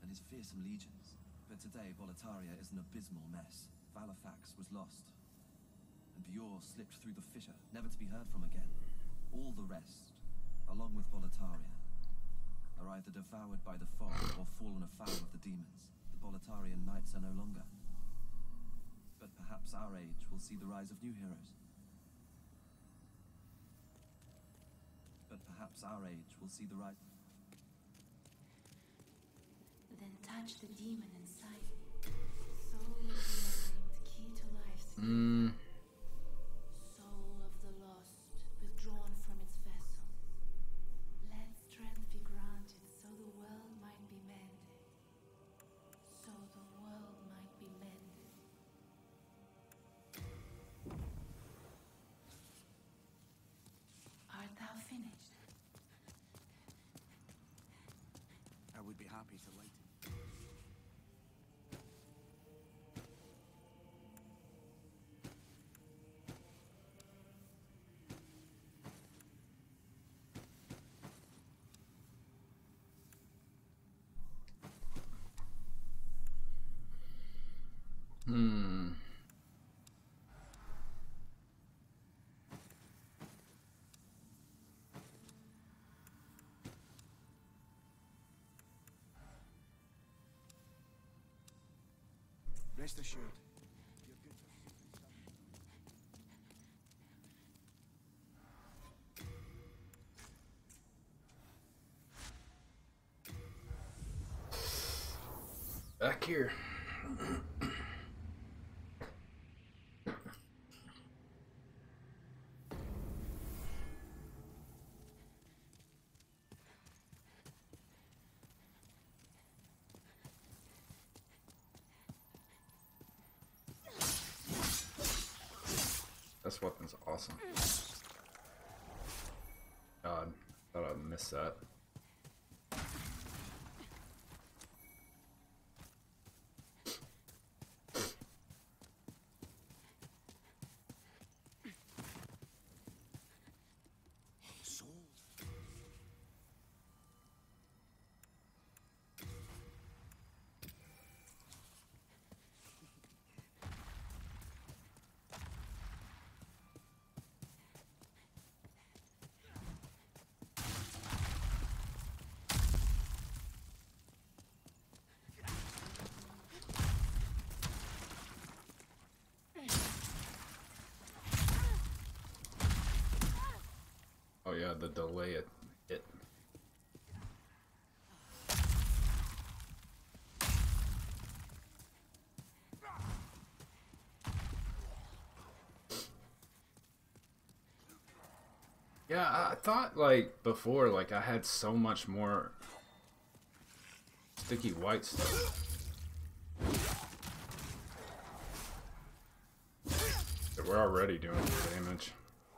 and his fearsome legions. But today, Boletaria is an abysmal mess. Valifax was lost, and Bjor slipped through the fissure, never to be heard from again. All the rest, along with Boletaria, are either devoured by the fog or fallen afoul of the demons. The Boletarian knights are no longer. But perhaps our age will see the rise of new heroes. But perhaps our age will see the rise... Then touch the demon inside me. Soul of the mind, key to life's key. Soul of the lost, withdrawn from its vessel. Let strength be granted so the world might be mended. So the world might be mended. Art thou finished? I would be happy to light it. Rest assured, you're good to back here. This weapon's awesome. God, thought I'd miss that. Oh yeah, the delay it. Yeah, I thought like before, like I had so much more sticky white stuff. But we're already doing good damage.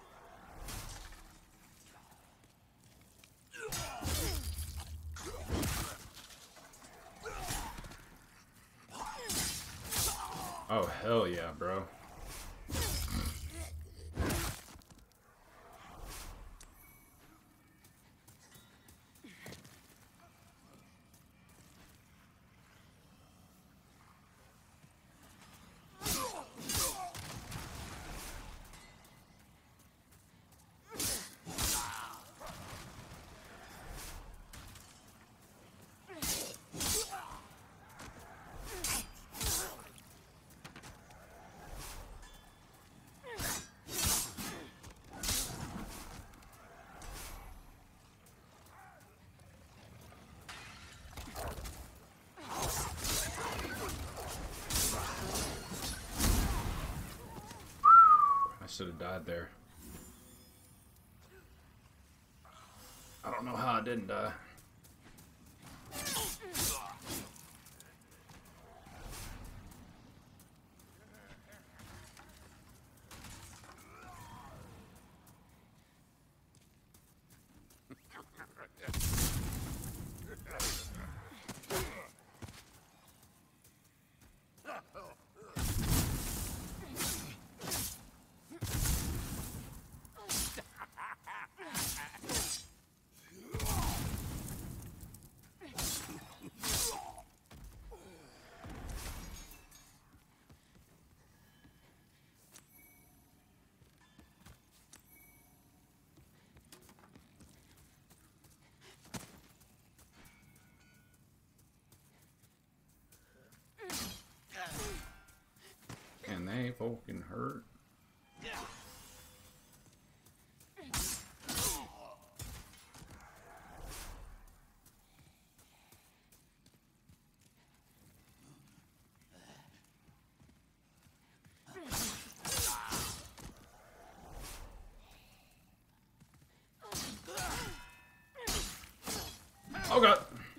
Oh, hell yeah, bro. Should have died there. I don't know how I didn't die. fucking hurt. Oh god.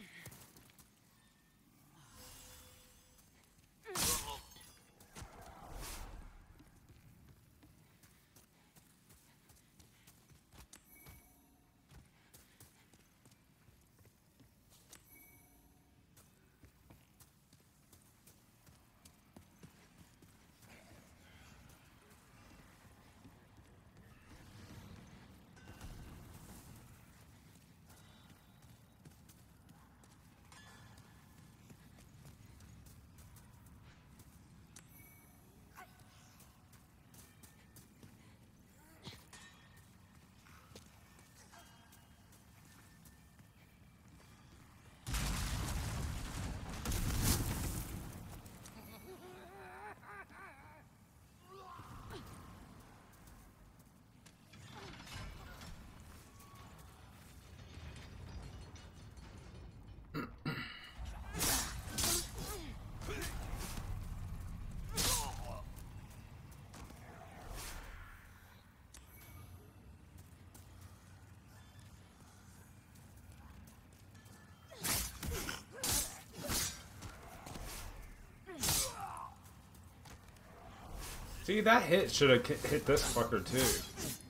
See, that hit should have hit this fucker too.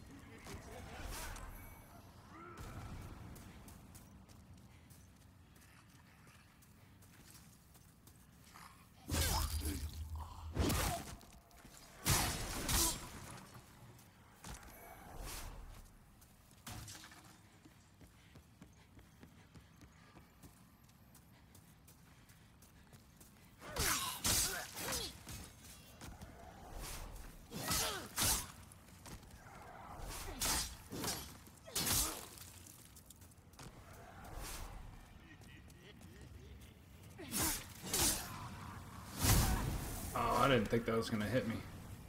I didn't think that was gonna hit me.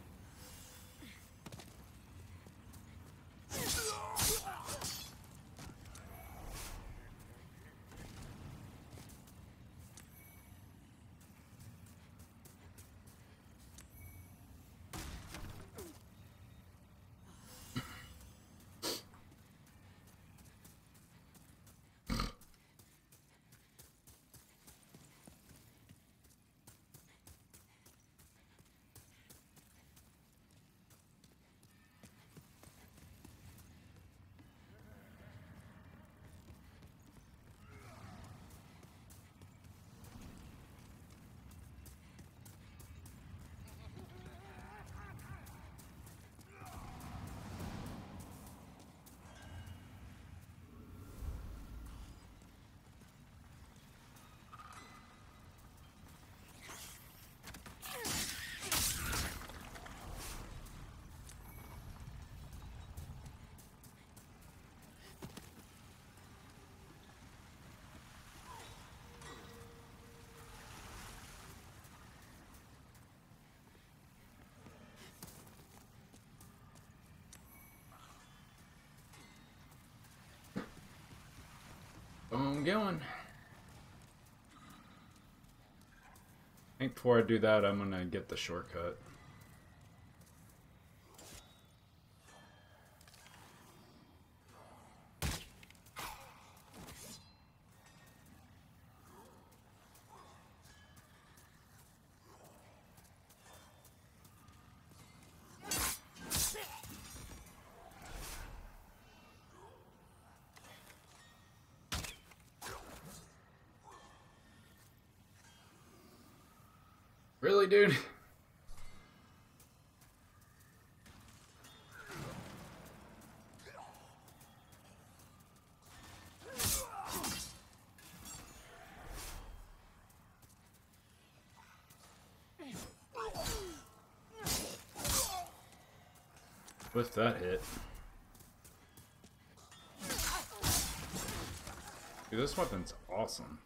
I'm going. I think before I do that, I'm gonna get the shortcut. Really, dude? With that hit. Dude, this weapon's awesome.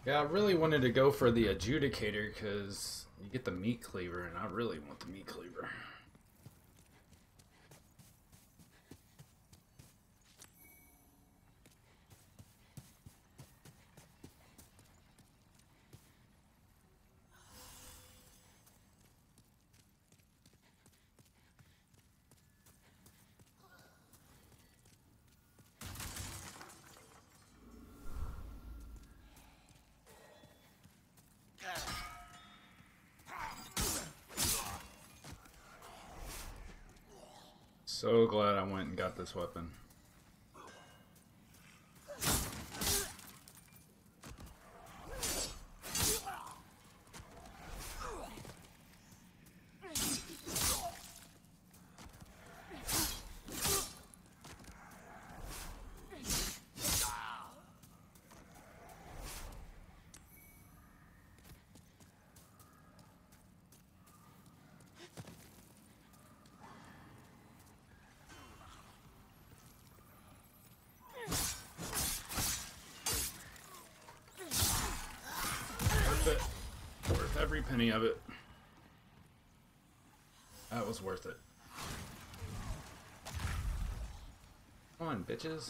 Yeah, I really wanted to go for the adjudicator because you get the meat cleaver, and I really want the meat cleaver. So glad I went and got this weapon. Worth every penny of it. That was worth it. Come on, bitches.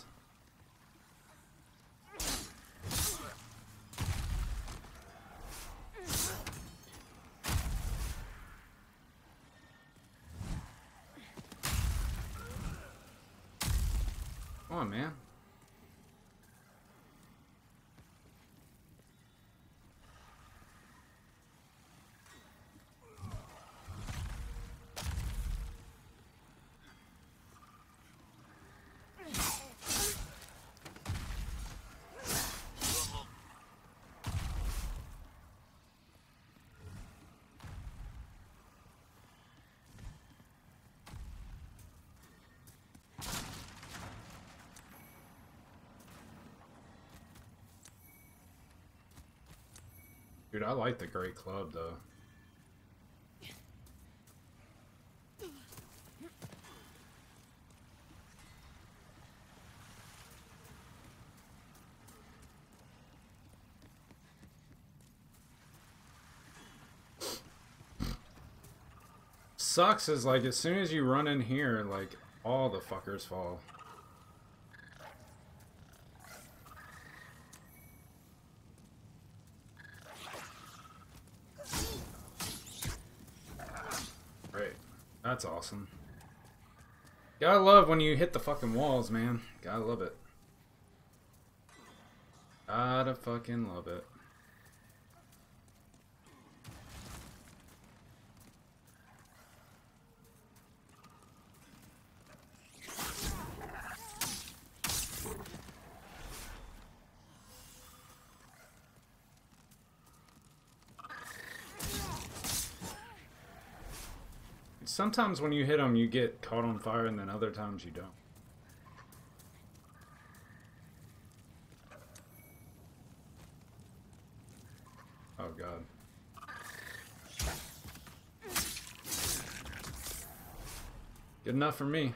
Come on, man. Dude, I like the Great Club, though. Sucks is, like, as soon as you run in here, like, all the fuckers fall. That's awesome. Gotta love when you hit the fucking walls, man. Gotta love it. Gotta fucking love it. Sometimes when you hit them, you get caught on fire, and then other times you don't. Oh, God. Good enough for me.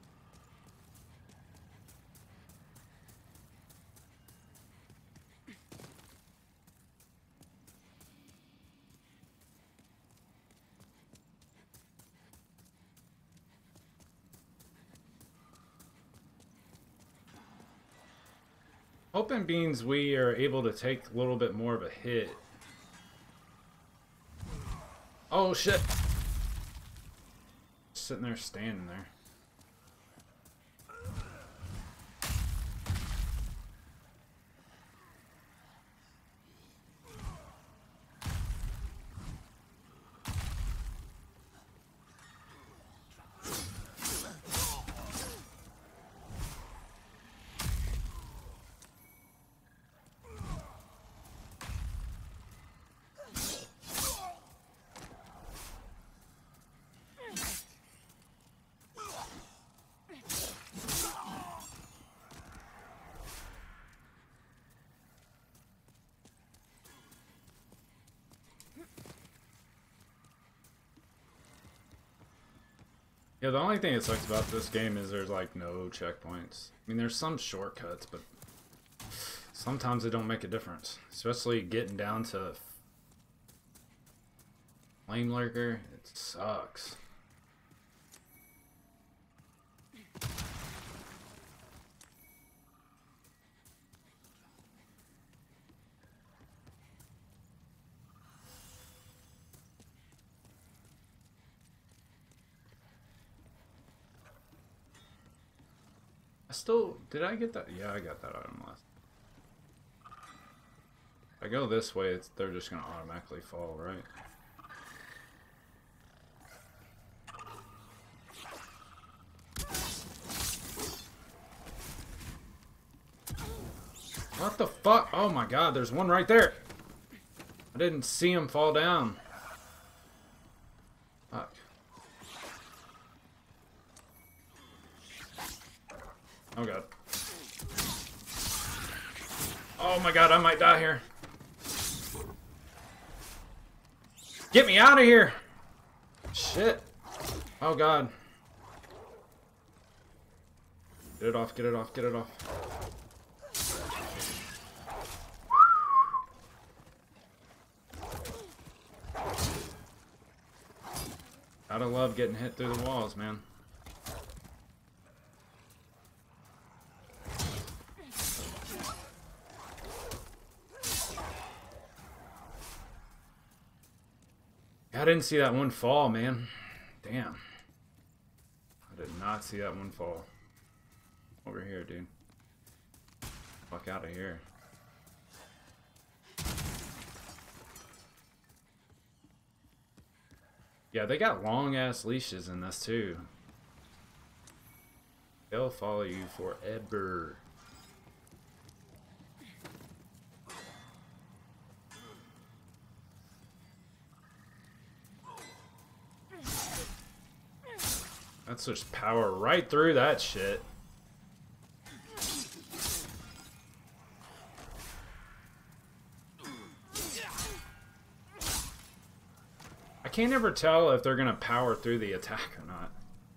Hoping beans we are able to take a little bit more of a hit. Oh shit! Sitting there, standing there. Yeah, the only thing that sucks about this game is there's like no checkpoints. I mean, there's some shortcuts, but Sometimes it don't make a difference. Especially getting down to Flame Lurker. It sucks. Did I get that? Yeah, I got that item last. If I go this way, they're just gonna automatically fall, right? What the fuck? Oh my god, there's one right there! I didn't see him fall down. Fuck. Oh god. Oh my god, I might die here. Get me out of here! Shit. Oh god. Get it off, get it off, get it off. Gotta love getting hit through the walls, man. I didn't see that one fall, man. Damn. I did not see that one fall. Over here, dude. Fuck out of here. Yeah, they got long ass leashes in this too. They'll follow you forever. That's just power right through that shit. I can't ever tell if they're gonna power through the attack or not.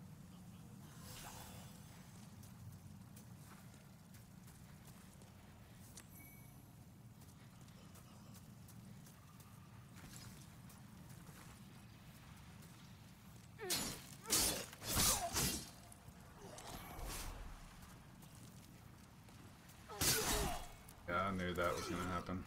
Yeah, I knew that was gonna happen.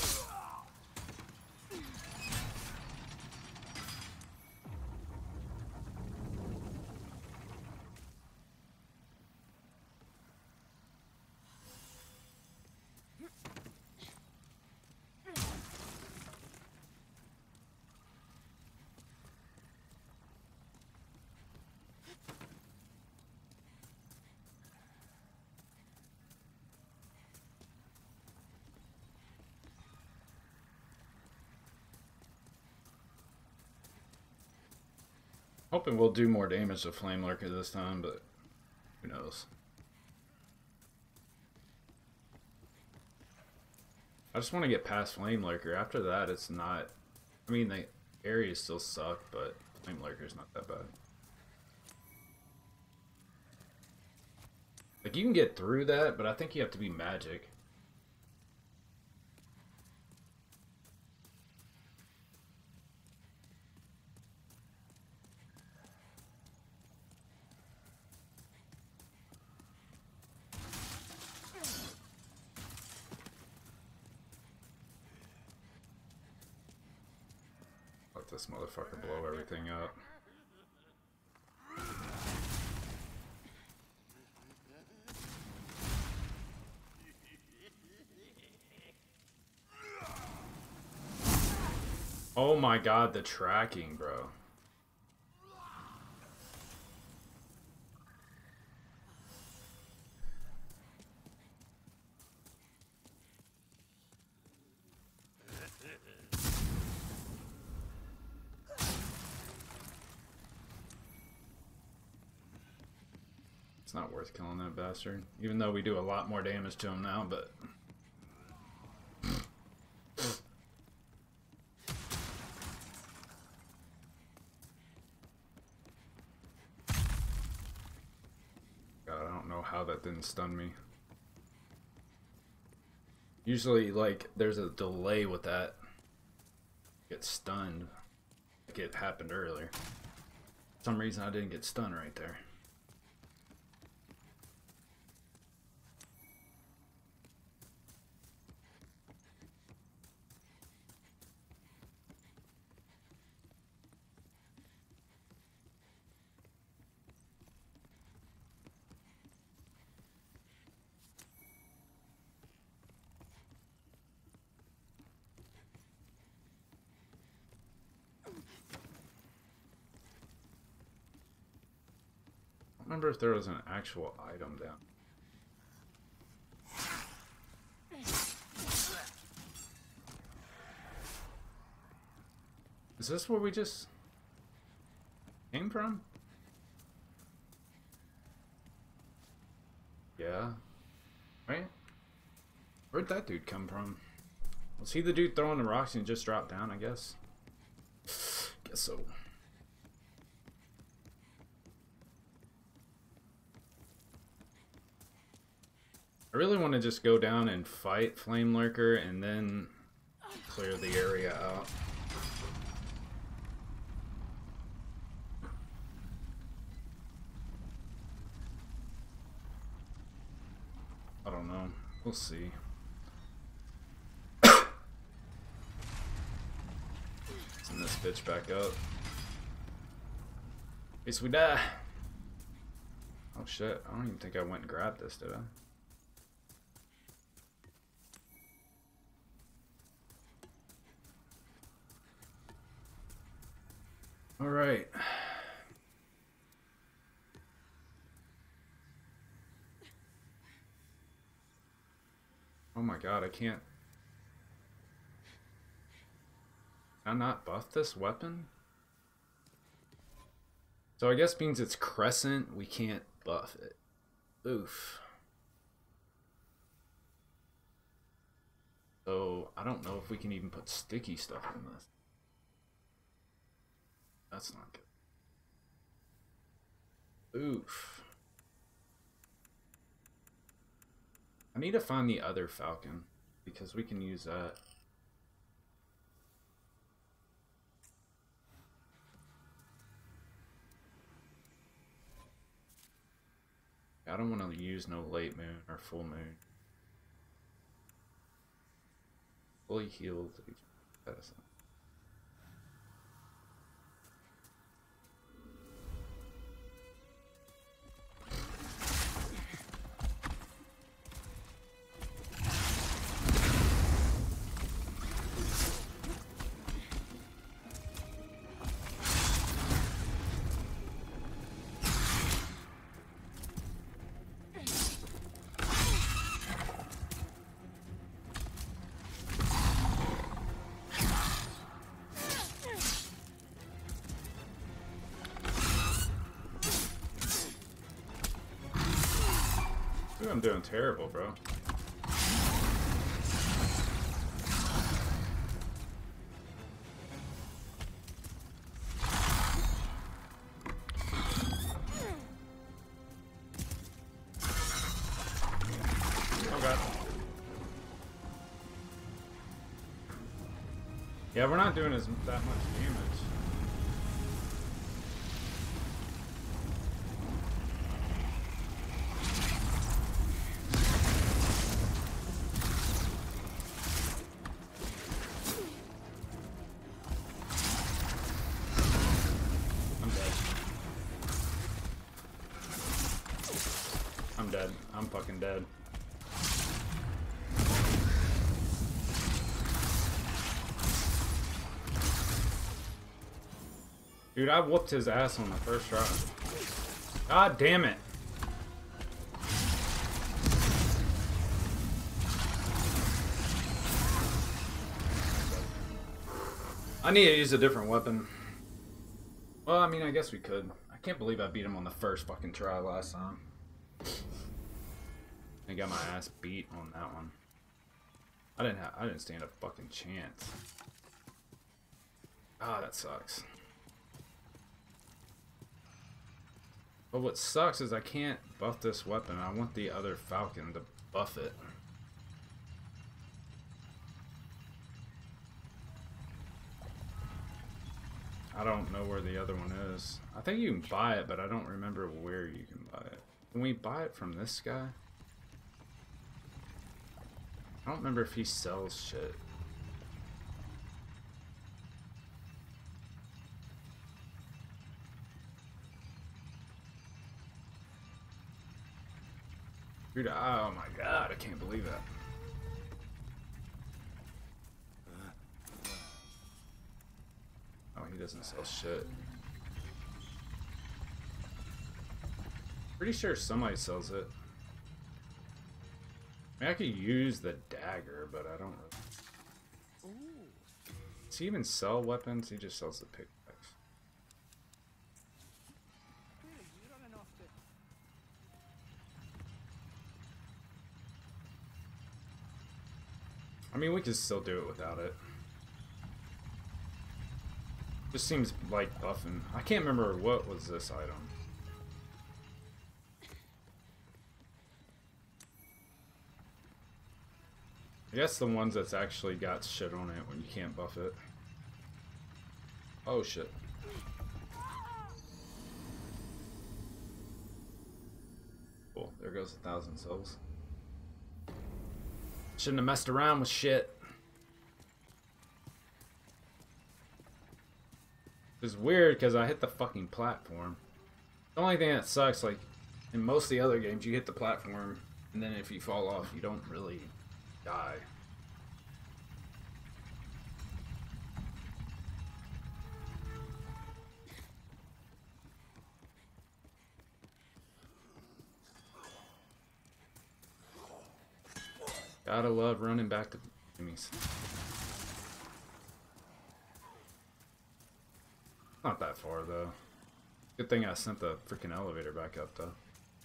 Hoping we'll do more damage to Flame Lurker this time, but who knows. I just want to get past Flame Lurker. After that, it's not... I mean, the areas still suck, but Flame Lurker's not that bad. Like, you can get through that, but I think you have to be magic. Let this motherfucker blow everything up. Oh my god, the tracking, bro. It's not worth killing that bastard. Even though we do a lot more damage to him now, but... God, I don't know how that didn't stun me. Usually, like, there's a delay with that. Get stunned. Like it happened earlier. For some reason I didn't get stunned right there. I remember if there was an actual item down. Is this where we just came from? Yeah. Right? Where'd that dude come from? Was he the dude throwing the rocks and just dropped down, I guess? Guess so. I really want to just go down and fight Flame Lurker and then clear the area out. I don't know. We'll see. Send this bitch back up. In case we die. Oh shit, I don't even think I went and grabbed this, did I? All right. Oh my god, I can't. Can I not buff this weapon? So I guess means it's crescent, we can't buff it. Oof. So I don't know if we can even put sticky stuff in this. That's not good. Oof. I need to find the other falcon because we can use that. I don't want to use no late moon or full moon. Fully healed. I'm doing terrible, bro. Oh god. Yeah, we're not doing that much damage. I'm dead. I'm fucking dead. Dude, I whooped his ass on the first try. God damn it. I need to use a different weapon. Well, I mean, I guess we could. I can't believe I beat him on the first fucking try last time. I got my ass beat on that one. I didn't stand a fucking chance. Ah, that sucks. But what sucks is I can't buff this weapon. I want the other falcon to buff it. I don't know where the other one is. I think you can buy it, but I don't remember where you can buy it. Can we buy it from this guy? I don't remember if he sells shit. Dude, oh my god, I can't believe that. Oh, he doesn't sell shit. Pretty sure somebody sells it. I mean, I could use the dagger, but I don't really. Does he even sell weapons? He just sells the pickaxe. I mean, we could still do it without it. Just seems like buffing. I can't remember what was this item. I guess the ones that's actually got shit on it when you can't buff it. Oh shit. Cool, there goes 1,000 souls. Shouldn't have messed around with shit. It's weird because I hit the fucking platform. The only thing that sucks, like, in most of the other games, you hit the platform, and then if you fall off, you don't really die. Gotta love running back to enemies. Not that far though. Good thing I sent the freaking elevator back up though.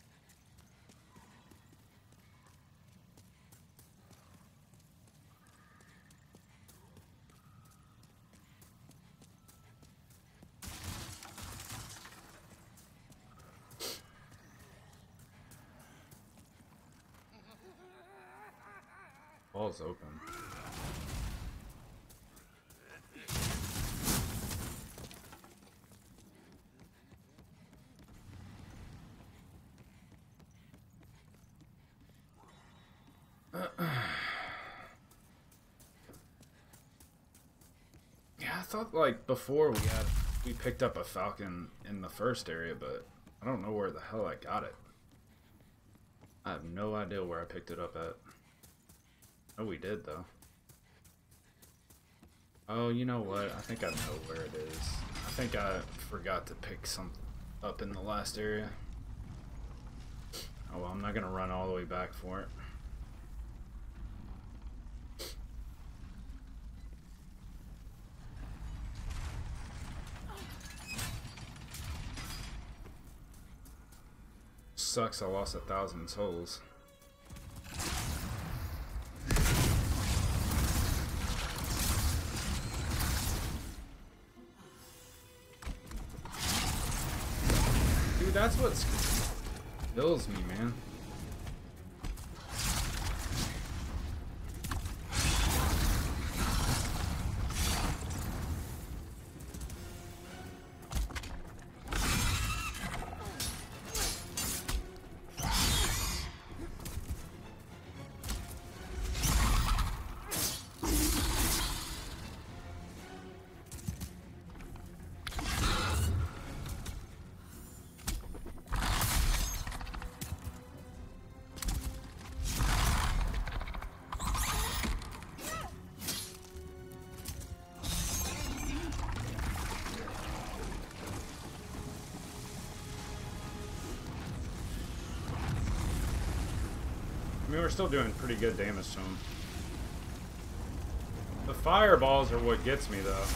Wall's open. Yeah, I thought like before we picked up a falcon in the first area, but I don't know where the hell I got it. I have no idea where I picked it up at. Oh, we did though. Oh, you know what? I think I know where it is. I think I forgot to pick some up in the last area. Oh well, I'm not gonna run all the way back for it. Sucks, I lost 1,000 souls. Dude, that's what kills me, man. I mean, we're still doing pretty good damage to him. The fireballs are what gets me, though.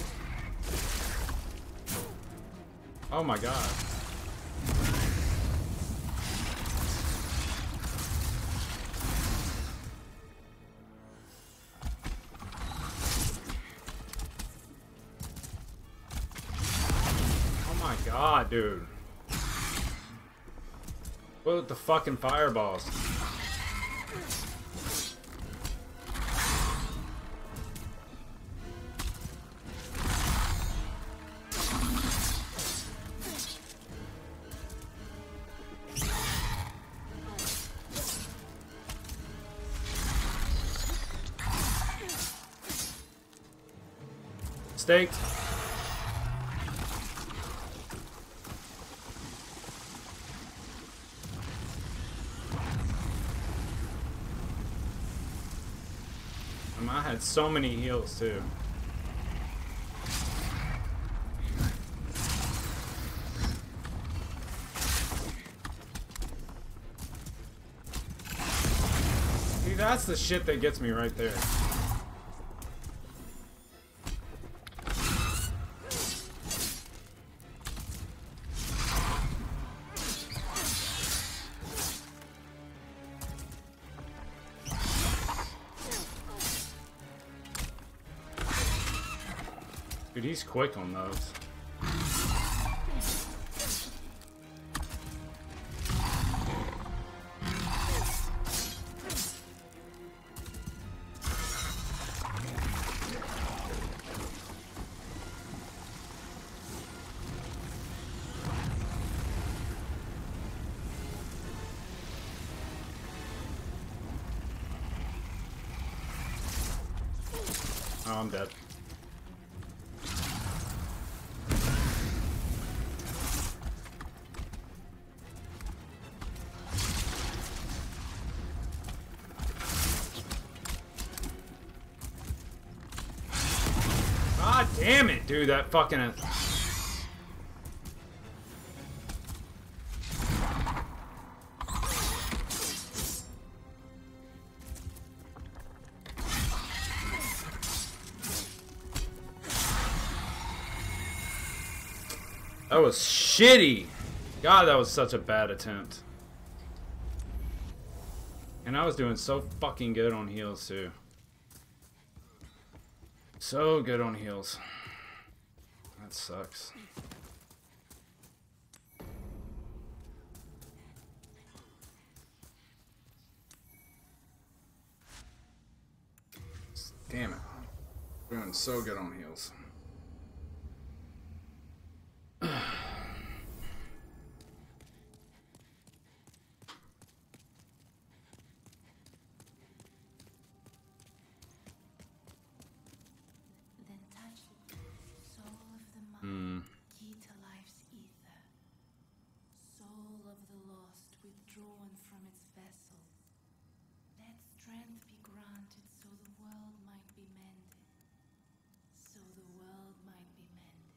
Oh my god. Oh my god, dude. What with the fucking fireballs? Staked. I had so many heals too. See, that's the shit that gets me right there. Dude, he's quick on those. Oh, I'm dead. God damn it, dude, that fucking... That was shitty. God, that was such a bad attempt. And I was doing so fucking good on heals too. So good on heals. That sucks. Damn it. Doing so good on heals. Key to life's ether. Soul of the lost withdrawn from its vessel. Let strength be granted so the world might be mended. So the world might be mended.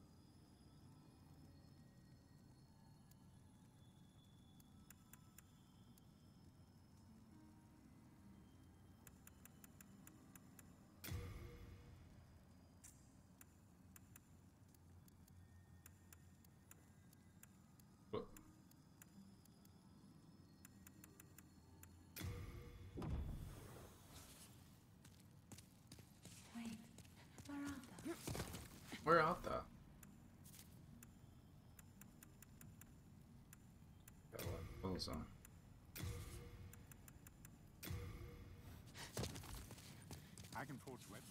Where out that? Got what? Clothes on. I can forge weapons.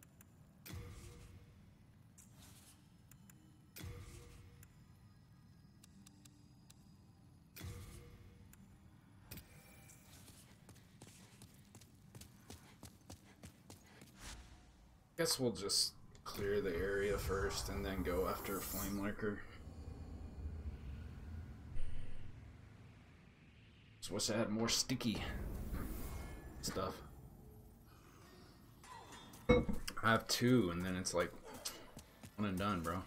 Guess we'll just clear the area first and then go after Flame Lurker. Just wish I had more sticky stuff. I have 2 and then it's like one and done, bro.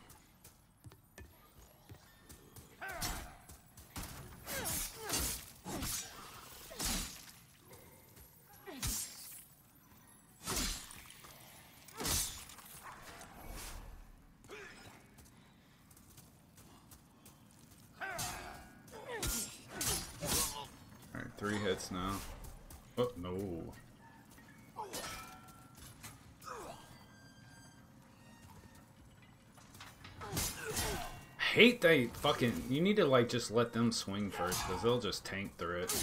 Alright, 3 hits now. Oh, no. I hate they fucking... You need to, like, just let them swing first, because they'll just tank through it.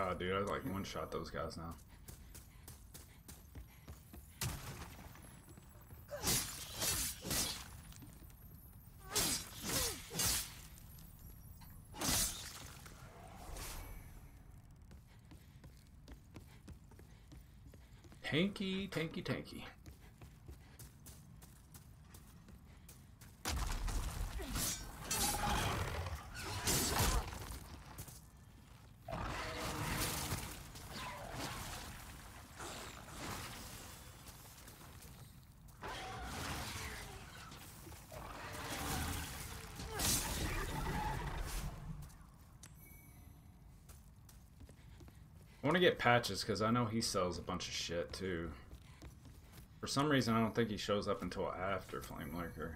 god, dude, I like one-shot those guys now. Tanky, tanky, tanky. I want to get Patches because I know he sells a bunch of shit too. For some reason, I don't think he shows up until after Flame Lurker.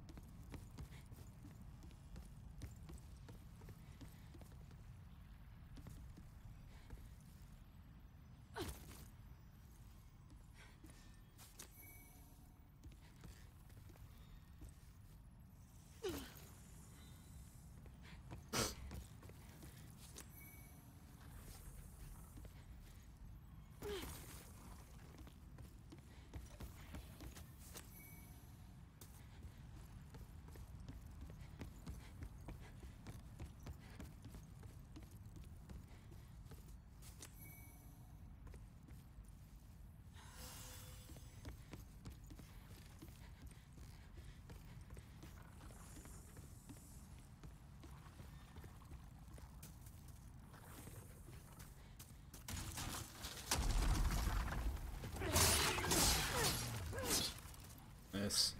Miss.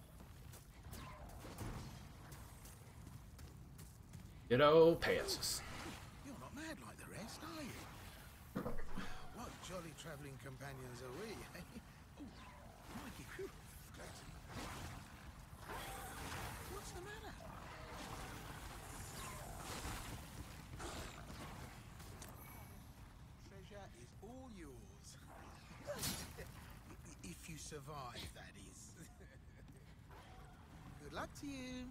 Ditto passes. You're not mad like the rest, are you? What jolly travelling companions are we, eh? Oh, Mikey, phew. What's the matter? Treasure is all yours. If you survive, that is. Good luck to you.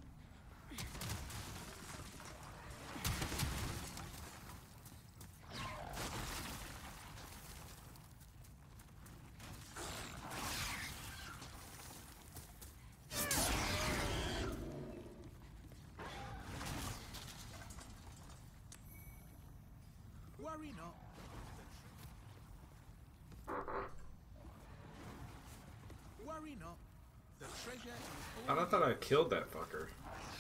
Worry not. Worry not. The treasure is all I thought I killed that fucker.